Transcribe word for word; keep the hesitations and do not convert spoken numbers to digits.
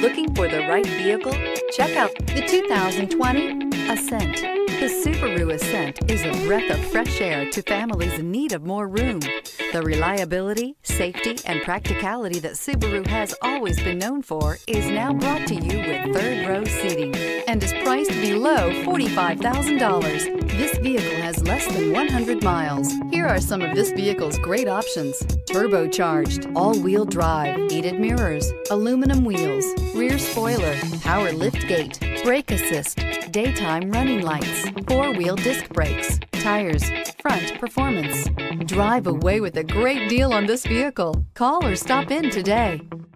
Looking for the right vehicle? Check out the two thousand twenty Ascent. The Subaru Ascent is a breath of fresh air to families in need of more room. The reliability, safety, and practicality that Subaru has always been known for is now brought to you with third row seating and is priced below forty-five thousand dollars. This vehicle has less than one hundred miles. Here are some of this vehicle's great options: turbocharged, all-wheel drive, heated mirrors, aluminum wheels, rear spoiler, power liftgate, brake assist, daytime running lights, four-wheel disc brakes, tires, front performance. Drive away with a great deal on this vehicle. Call or stop in today.